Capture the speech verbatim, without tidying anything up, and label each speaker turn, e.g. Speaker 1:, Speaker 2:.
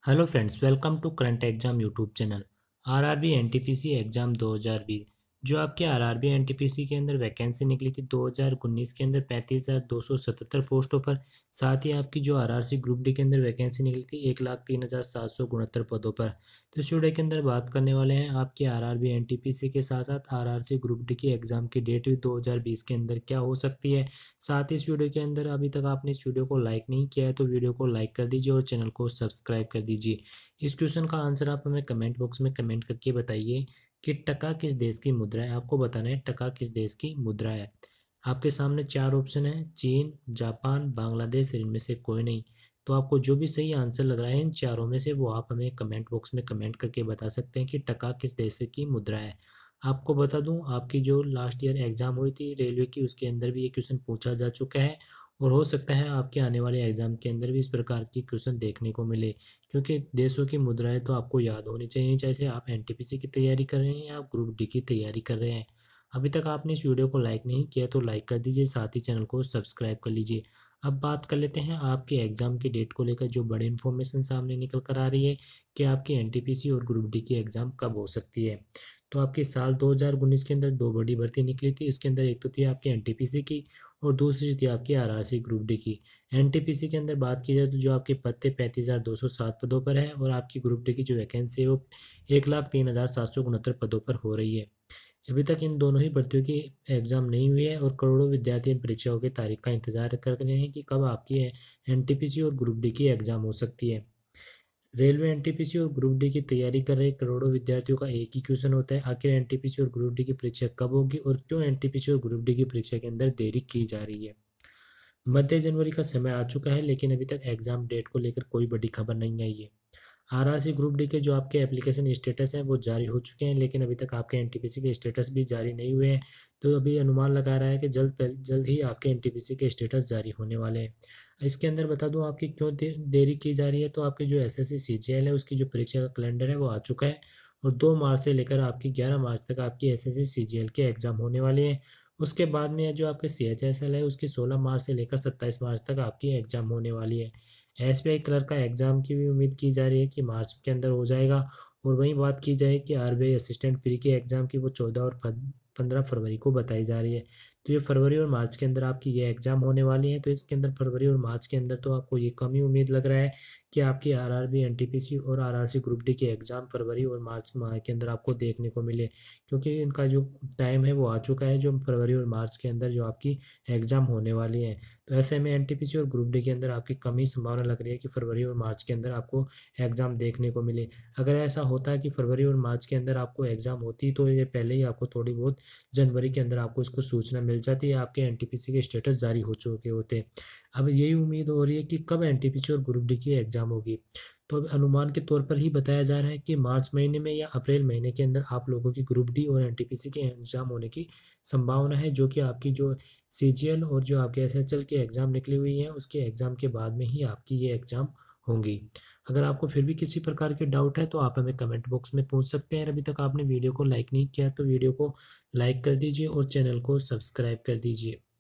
Speaker 1: Hello friends, welcome to current exam YouTube channel. RRB NTPC exam दो हज़ार बीस जो आपके आरआरबी एनटीपीसी के अंदर वैकेंसी निकली थी दो हज़ार उन्नीस के अंदर पैंतीस हज़ार दो सौ सतहत्तर पोस्टों पर। साथ ही आपकी जो आरआरसी ग्रुप डी के अंदर वैकेंसी निकली थी एक लाख तीन हज़ार सात सौ उनहत्तर पदों पर। तो इस वीडियो के अंदर बात करने वाले हैं आपके आरआरबी एनटीपीसी के साथ साथ आरआरसी ग्रुप डी की एग्जाम की डेट भी दो हज़ार बीस के अंदर क्या हो सकती है। साथ ही इस वीडियो के अंदर अभी तक आपने इस वीडियो को लाइक नहीं किया है तो वीडियो को लाइक कर दीजिए और चैनल को सब्सक्राइब कर दीजिए। इस क्वेश्चन का आंसर आप हमें कमेंट बॉक्स में कमेंट करके बताइए कि टका किस देश की मुद्रा है। आपको बताना है टका किस देश की मुद्रा है। आपके सामने चार ऑप्शन है, चीन, जापान, बांग्लादेश, इनमें से कोई नहीं। तो आपको जो भी सही आंसर लग रहा है इन चारों में से वो आप हमें कमेंट बॉक्स में कमेंट करके बता सकते हैं कि टका किस देश की मुद्रा है। आपको बता दूं, आपकी जो लास्ट ईयर एग्जाम हुई थी रेलवे की उसके अंदर भी ये क्वेश्चन पूछा जा चुका है और हो सकता है आपके आने वाले एग्जाम के अंदर भी इस प्रकार की क्वेश्चन देखने को मिले, क्योंकि देशों की मुद्राएं तो आपको याद होनी चाहिए, चाहे आप एनटीपीसी की तैयारी कर रहे हैं या आप ग्रुप डी की तैयारी कर रहे हैं। अभी तक आपने इस वीडियो को लाइक नहीं किया तो लाइक कर दीजिए, साथ ही चैनल को सब्सक्राइब कर लीजिए। अब बात कर लेते हैं आपके एग्जाम की डेट को लेकर जो बड़ी इन्फॉर्मेशन सामने निकल कर आ रही है कि आपकी एनटीपीसी और ग्रुप डी की एग्जाम कब हो सकती है। तो आपकी साल दो हज़ार उन्नीस के अंदर दो बड़ी भर्ती निकली थी। इसके अंदर एक तो थी आपकी एनटीपीसी की और दूसरी थी आपकी आरआरसी ग्रुप डी की। एनटीपीसी के अंदर बात की जाए तो जो आपके पद थे पैंतीस हज़ार दो सौ सात पदों पर है और आपकी ग्रुप डी की जो वैकेंसी है वो एक लाख तीन हज़ार सात सौ उनहत्तर पदों पर हो रही है। अभी तक इन दोनों ही भर्तियों की एग्ज़ाम नहीं हुई है और करोड़ों विद्यार्थी इन परीक्षाओं की तारीख का इंतजार कर रहे हैं कि कब आपकी एनटीपीसी और ग्रुप डी की एग्ज़ाम हो सकती है। रेलवे एनटीपीसी और ग्रुप डी की तैयारी कर रहे करोड़ों विद्यार्थियों का एक ही क्वेश्चन होता है, आखिर एनटीपीसी और ग्रुप डी की परीक्षा कब होगी और क्यों एनटीपीसी और ग्रुप डी की परीक्षा के अंदर देरी की जा रही है। मध्य जनवरी का समय आ चुका है लेकिन अभी तक एग्जाम डेट को लेकर कोई बड़ी खबर नहीं आई है। आरआरसी ग्रुप डी के जो आपके एप्लीकेशन स्टेटस हैं वो जारी हो चुके हैं लेकिन अभी तक आपके एनटीपीसी के स्टेटस भी जारी नहीं हुए हैं। तो अभी अनुमान लगा रहा है कि जल्द पहल जल्द ही आपके एनटीपीसी के स्टेटस जारी होने वाले हैं। इसके अंदर बता दूं आपकी क्यों दे, देरी की जा रही है। तो आपकी जो एसएससी सीजीएल है उसकी जो परीक्षा का कैलेंडर है वो आ चुका है और दो मार्च से लेकर आपकी ग्यारह मार्च तक आपकी एसएससी सीजीएल के एग्जाम होने वाले हैं। उसके बाद में जो आपके सी एच एस एल है उसकी सोलह मार्च से लेकर सत्ताईस मार्च तक आपकी एग्जाम होने वाली है। एसबीआई क्लर्क का एग्जाम की भी उम्मीद की जा रही है कि मार्च के अंदर हो जाएगा। और वहीं बात की जाए कि आरबीआई असिस्टेंट प्री के एग्जाम की वो चौदह और पंद्रह फरवरी को बताई जा रही है। तो ये फरवरी और मार्च के अंदर आपकी ये एग्जाम होने वाली है। तो इसके अंदर फरवरी और मार्च के अंदर तो आपको ये कम ही उम्मीद लग रहा है कि आपकी आरआरबी एनटीपीसी और आरआरसी ग्रुप डी के एग्जाम फरवरी और मार्च माह के अंदर आपको देखने को मिले, क्योंकि इनका जो टाइम है वो आ चुका है जो फरवरी और मार्च के अंदर जो आपकी एग्जाम होने वाली है। तो ऐसे में एनटीपीसी और ग्रुप डी के अंदर आपकी कम ही संभावना लग रही है कि फरवरी और मार्च के अंदर आपको एग्जाम देखने को मिले। अगर ऐसा होता है कि फरवरी और मार्च के अंदर आपको एग्जाम होती तो ये पहले ही आपको थोड़ी बहुत जनवरी के अंदर आपको इसको सूचना मिल जाती है, आपके एनटीपीसी के स्टेटस जारी हो चुके होते। अब यही उम्मीद हो रही है कि कब एनटीपीसी और ग्रुप डी की एग्जाम होगी। तो अब अनुमान के तौर पर ही बताया जा रहा है कि मार्च महीने में या अप्रैल महीने के अंदर आप लोगों की ग्रुप डी और एनटीपीसी के एग्जाम होने की संभावना है, जो कि आपकी जो सीजीएल और जो आपके एसएचएल के एग्जाम निकली हुई हैं उसके एग्जाम के बाद में ही आपकी ये एग्जाम होंगी। अगर आपको फिर भी किसी प्रकार के डाउट है तो आप हमें कमेंट बॉक्स में पूछ सकते हैं। अभी तक आपने वीडियो को लाइक नहीं किया तो वीडियो को लाइक कर दीजिए और चैनल को सब्सक्राइब कर दीजिए।